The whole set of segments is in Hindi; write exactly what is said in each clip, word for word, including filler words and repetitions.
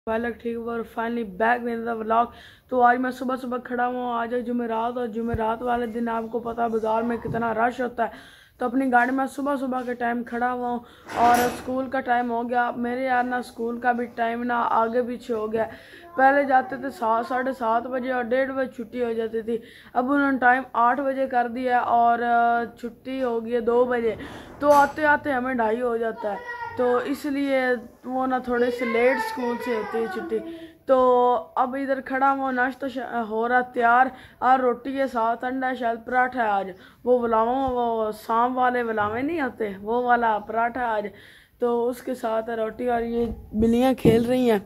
वालक ठीक और finally back with the vlog. तो आज मैं सुबह सुबह खड़ा हुआ हूँ। आज है जुमेरात और जुमेरात वाले दिन आपको पता है बाज़ार में कितना रश होता है। तो अपनी गाड़ी में सुबह सुबह के टाइम खड़ा हुआ हूँ और स्कूल का टाइम हो गया मेरे यार ना। स्कूल का भी टाइम ना आगे पीछे हो गया। पहले जाते थे सात साढ़े सात बजे और डेढ़ बजे छुट्टी हो जाती थी। अब उन्होंने टाइम आठ बजे कर दिया और छुट्टी हो गई है दो बजे। तो आते आते हमें ढाई हो जाता है। तो इसलिए वो ना थोड़े से लेट स्कूल से होती है छुट्टी। तो अब इधर खड़ा हुआ नाश्ता हो रहा तैयार और रोटी के साथ अंडा शायद पराठा है आज। वो बुलावा वो शाम वाले बुलावे नहीं होते वो वाला पराठा आज। तो उसके साथ रोटी और ये बिल्लियाँ खेल रही हैं।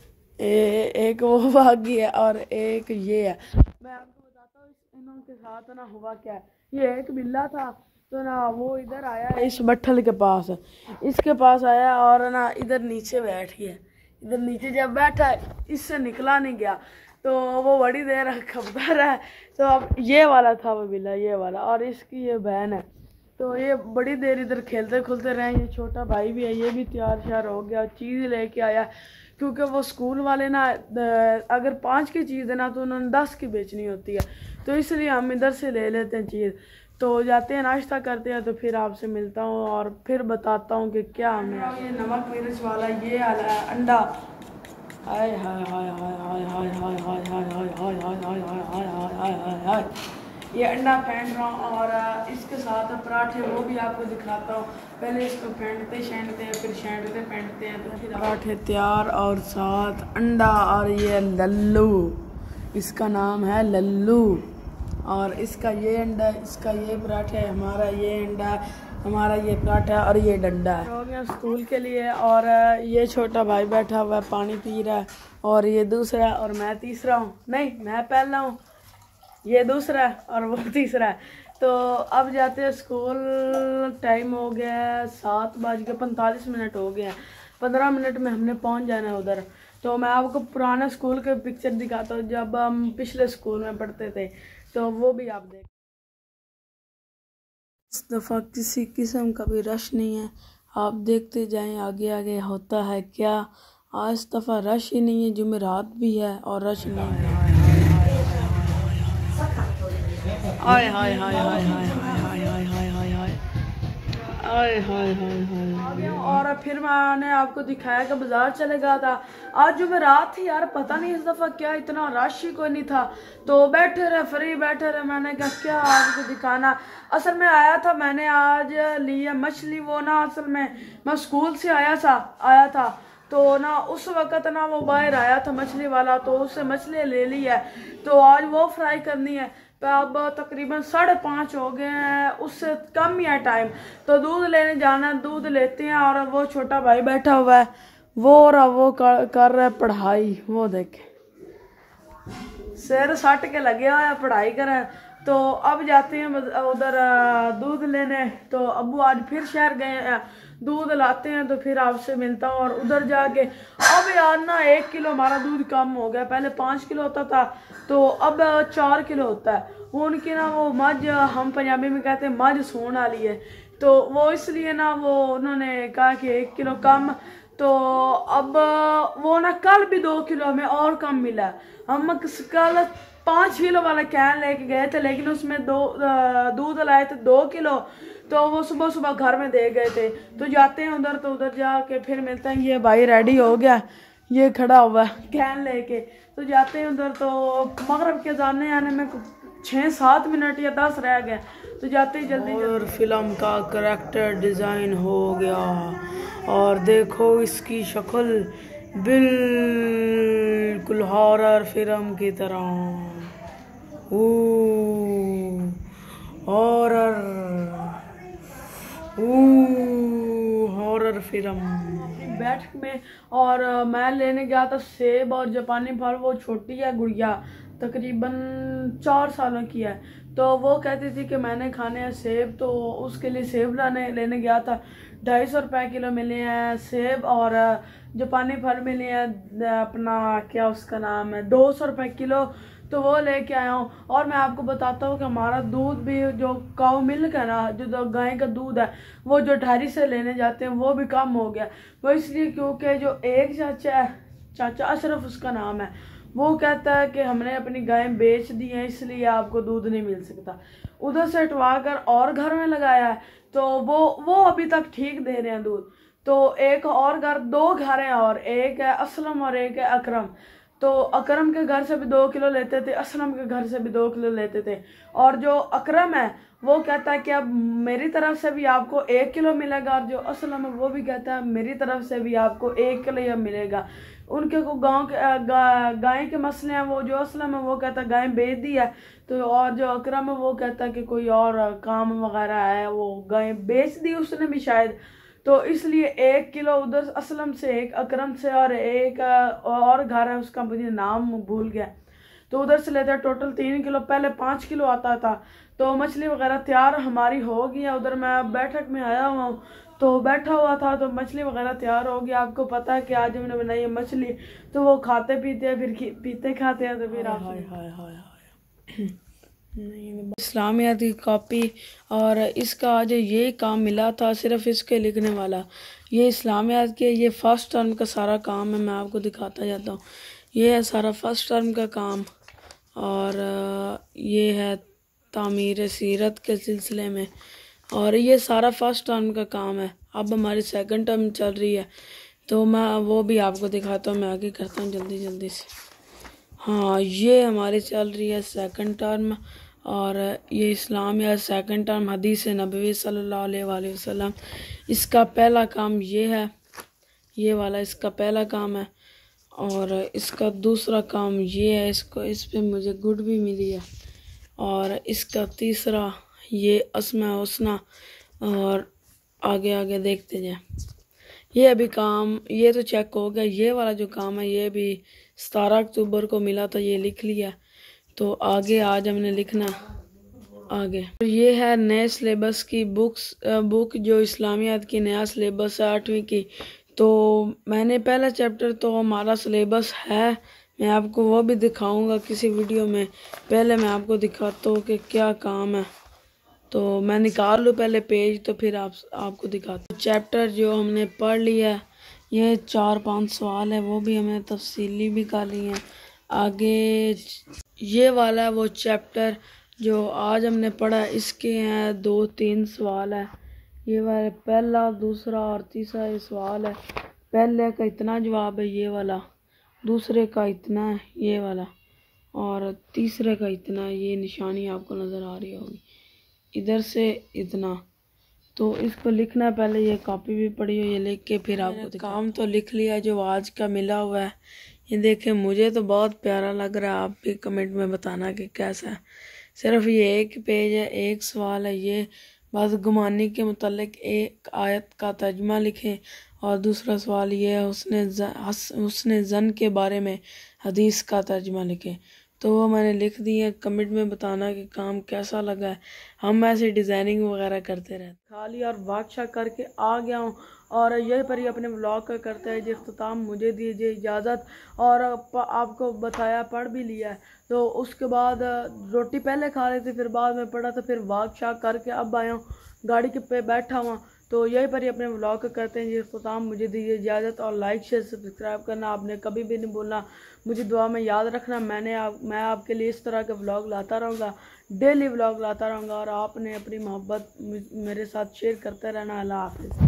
ए, एक वो भागी है और एक ये है। मैं आपको बताता हूँ इनों के साथ ना हुआ क्या है। ये एक बिल्ला था तो ना वो इधर आया इस बट्ठल के पास इसके पास आया और ना इधर नीचे बैठ गया। इधर नीचे जब बैठा इससे निकला नहीं गया तो वो बड़ी देर खपता रहा। तो अब ये वाला था वो बिल्ला ये वाला और इसकी ये बहन है। तो ये बड़ी देर इधर खेलते खुलते रहे। ये छोटा भाई भी है ये भी तैयार श्यार हो गया चीज़ लेके आया क्योंकि वो स्कूल वाले ना अगर पाँच की चीज़ है ना तो उन्होंने दस की बेचनी होती है। तो इसलिए हम इधर से ले लेते हैं चीज़। तो जाते हैं नाश्ता करते हैं तो फिर आपसे मिलता हूँ और फिर बताता हूँ कि क्या हमें ये नमक मिर्च वाला ये वाला अंडा। हाय हाय हाय हाय हाय हाय हाय हाय हाय हाय हाय हाय हाय हाय हाय हाय हाय हाय ये अंडा फेंट रहा हूँ और इसके साथ पराठे वो भी आपको दिखाता हूँ। पहले इसको फेंटते शेंटते हैं फिर शेंटते फेंटते हैं तो फिर पराठे तैयार और साथ अंडा और ये लल्लू इसका नाम है लल्लू। और इसका ये अंडा इसका ये पराठा है हमारा ये अंडा हमारा ये पराठा और ये डंडा है। हो गया स्कूल के लिए और ये छोटा भाई बैठा हुआ है पानी पी रहा है और ये दूसरा और मैं तीसरा हूँ। नहीं मैं पहला हूँ ये दूसरा है और वो तीसरा है। तो अब जाते हैं स्कूल। टाइम हो गया सात बज के पैंतालीस मिनट हो गए हैं। पंद्रह मिनट में हमने पहुंच जाना है उधर। तो मैं आपको पुराने स्कूल के पिक्चर दिखाता हूँ जब हम पिछले स्कूल में पढ़ते थे तो वो भी आप देख। इस दफ़ा किसी किस्म का भी रश नहीं है। आप देखते जाएं आगे आगे होता है क्या। आज इस दफ़ा रश ही नहीं है जुमेरात भी है और रश नहीं है। हाय हाय हाय हाय हाय हाय हाय हाय हाय हाय हाय हाय हाय हाय हाय। और फिर मैंने आपको दिखाया कि बाजार चले गया था। आज जुमेरात थी यार पता नहीं इस दफ़ा क्या इतना रश ही कोई नहीं था। तो बैठे रहे फ्री बैठे रहे। मैंने कहा क्या आपको दिखाना। असल में आया था मैंने आज लिया मछली। वो ना असल में मैं स्कूल से आया था आया था तो ना उस वक़्त ना वो बाहर आया था मछली वाला तो उससे मछली ले ली है। तो आज वो फ्राई करनी है। तो अब तकरीबन साढ़े पाँच हो गए हैं उससे कम ही है टाइम। तो दूध लेने जाना दूध लेते हैं और वो छोटा भाई बैठा हुआ है वो और वो कर, कर रहा है पढ़ाई। वो देखे सिर सट के लगे हुआ है पढ़ाई कर। तो अब जाते हैं उधर दूध लेने। तो अब्बू आज फिर शहर गए हैं दूध लाते हैं तो फिर आपसे मिलता हूँ। और उधर जाके अब यार ना एक किलो हमारा दूध कम हो गया। पहले पाँच किलो होता था तो अब चार किलो होता है। उनकी ना वो मझ हम पंजाबी में कहते हैं मझ सून वाली है। तो वो इसलिए ना वो उन्होंने कहा कि एक किलो कम। तो अब वो ना कल भी दो किलो हमें और कम मिला। हम कल पाँच किलो वाला कैन लेके गए थे लेकिन उसमें दो दूध लाए थे दो किलो। तो वो सुबह सुबह घर में दे गए थे। तो जाते हैं उधर तो उधर जाके फिर मिलते हैं। ये भाई रेडी हो गया ये खड़ा हुआ कैन लेके। तो जाते हैं उधर तो मगरब के जाने आने में छः सात मिनट या दस रह गए। तो जाते ही जल्दी और फिल्म का करैक्टर डिज़ाइन हो गया और देखो इसकी शक्ल बिल्कुल हॉरर फिल्म की तरह। हॉरर हॉरर फिल्म बैठक में। और मैं लेने गया था सेब और जापानी फल। वो छोटी है गुड़िया तकरीबन चार सालों की है। तो वो कहती थी कि मैंने खाने हैं सेब तो उसके लिए सेब लाने लेने गया था। ढाई सौ रुपये किलो मिले हैं सेब और जापानी फल मिले हैं अपना क्या उसका नाम है दो सौ रुपये किलो। तो वो लेके आया हूँ। और मैं आपको बताता हूँ कि हमारा दूध भी जो काऊ मिल्क है ना जो गाय का दूध है वो जो डेयरी से लेने जाते हैं वो भी कम हो गया। वो इसलिए क्योंकि जो एक चाचा है चाचा अशरफ उसका नाम है, वो कहता है कि हमने अपनी गायें बेच दी हैं इसलिए आपको दूध नहीं मिल सकता। उधर से हटवा कर और घर में लगाया है, तो वो वो अभी तक ठीक दे रहे हैं दूध। तो एक और घर, दो घर हैं, और एक है असलम और एक है अकरम। तो अकरम के घर से भी दो किलो लेते थे, असलम के घर से भी दो किलो लेते थे। और जो अकरम है वो कहता है कि अब मेरी तरफ से भी आपको एक किलो मिलेगा, और जो असलम है वो भी कहता है मेरी तरफ से भी आपको एक किलो ही मिलेगा। उनके को गांव के गा, गाय के मसले हैं। वो जो असलम है वो कहता है गाय बेच दी है, तो और जो अकरम है वो कहता है कि कोई और काम वगैरह है, वो गाय बेच दी उसने भी शायद। तो इसलिए एक किलो उधर असलम से, एक अकरम से, और एक और घर है उसका मुझे नाम भूल गया, तो उधर से लेते हैं टोटल तीन किलो। पहले पाँच किलो आता था। तो मछली वगैरह तैयार हमारी हो गई है। उधर मैं बैठक में आया हुआ हूँ, तो बैठा हुआ था, तो मछली वगैरह तैयार हो गई। आपको पता है कि आज हमने बनाई है मछली, तो वो खाते पीते हैं, फिर पीते खाते हैं, तो फिर आप हाय हाय हाय हाय इस्लामियात की कॉपी। और इसका आज ये काम मिला था सिर्फ इसके लिखने वाला। ये इस्लामियात के ये फर्स्ट टर्म का सारा काम है, मैं आपको दिखाता जाता हूँ। ये है सारा फर्स्ट टर्म का काम, और ये है तामीर सीरत के सिलसिले में, और ये सारा फर्स्ट टर्म का काम है। अब हमारी सेकंड टर्म चल रही है, तो मैं वो भी आपको दिखाता हूँ। मैं आगे करता हूँ जल्दी जल्दी से। हाँ, ये हमारी चल रही है सेकंड टर्म, और ये इस्लामियात सेकंड टर्म हदीस नबवी सल्लल्लाहु अलैहि वसल्लम। इसका पहला काम ये है, ये वाला इसका पहला काम है, और इसका दूसरा काम ये है। इसको इस पे मुझे गुड भी मिली है। और इसका तीसरा ये अस्मा हुस्ना, और आगे आगे देखते जाए। ये अभी काम ये तो चेक हो गया। ये वाला जो काम है ये भी सतारह अक्टूबर को मिला था, ये लिख लिया। तो आगे आज हमने लिखना आगे। तो ये है नए सिलेबस की बुक्स बुक जो इस्लामियात की नया सिलेबस है आठवीं की। तो मैंने पहला चैप्टर तो हमारा सिलेबस है, मैं आपको वो भी दिखाऊंगा किसी वीडियो में। पहले मैं आपको दिखाता हूँ कि क्या काम है। तो मैं निकाल लूँ पहले पेज, तो फिर आप आपको दिखाता हूँ। चैप्टर जो हमने पढ़ लिया है, ये चार पांच सवाल है, वो भी हमें तफसीली भी कर ली हैं। आगे ये वाला है वो चैप्टर जो आज हमने पढ़ा, इसके हैं दो तीन सवाल है। ये वाला पहला, दूसरा और तीसरा ये सवाल है। पहले का इतना जवाब है ये वाला, दूसरे का इतना है ये वाला, और तीसरे का इतना है। ये निशानी आपको नज़र आ रही होगी, इधर से इतना। तो इसको लिखना है, पहले ये कॉपी भी पड़ी हो, ये लिख के फिर आपको काम तो लिख लिया जो आज का मिला हुआ है। ये देखें, मुझे तो बहुत प्यारा लग रहा है, आप भी कमेंट में बताना कि कैसा है। सिर्फ ये एक पेज है, एक सवाल है। ये बस गुमानी के मुतालिक एक आयत का तर्जुमा लिखें, और दूसरा सवाल ये है उसने उसने जन के बारे में हदीस का तर्जुमा लिखें। तो वो मैंने लिख दी है, कमेंट में बताना कि काम कैसा लगा है। हम ऐसे डिज़ाइनिंग वगैरह करते रहते। खाली और बादशाह करके आ गया हूँ, और यही पर ही अपने व्लॉग का करते हैं जी इख्तिताम। मुझे दीजिए इजाज़त, और आपको बताया पढ़ भी लिया है। तो उसके बाद रोटी पहले खा रहे थे, फिर बाद में पढ़ा, तो फिर बादशाह करके अब आया हूँ, गाड़ी के पे बैठा हुआ। तो यही पर ही अपने व्लॉग का करते हैं जी इख्तिताम। मुझे दीजिए इजाज़त, और लाइक शेयर सब्सक्राइब करना आपने कभी भी नहीं बोलना। मुझे दुआ में याद रखना। मैंने आप मैं आपके लिए इस तरह के व्लॉग लाता रहूँगा, डेली व्लॉग लाता रहूँगा, और आपने अपनी मोहब्बत मेरे साथ शेयर करते रहना। अल्लाह हाफ़िज़।